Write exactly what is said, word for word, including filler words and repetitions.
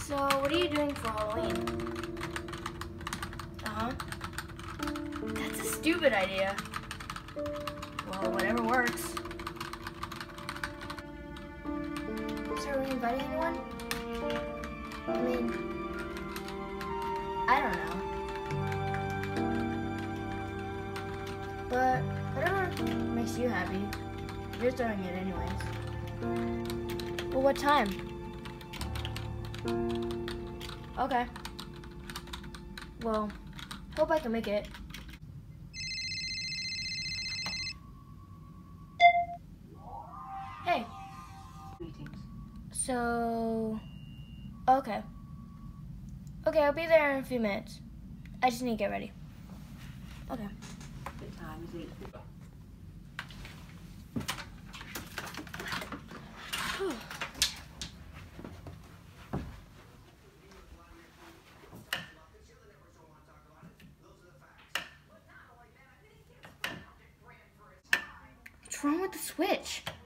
So, what are you doing for Halloween? Uh-huh. That's a stupid idea. Well, whatever works. So, are we inviting anyone? I mean, I don't know. But whatever makes you happy, you're throwing it anyways. Well, what time? Okay. Well, hope I can make it. Hey. Greetings. So, okay. Okay, I'll be there in a few minutes. I just need to get ready. Okay. The time is eight. What's wrong with the switch?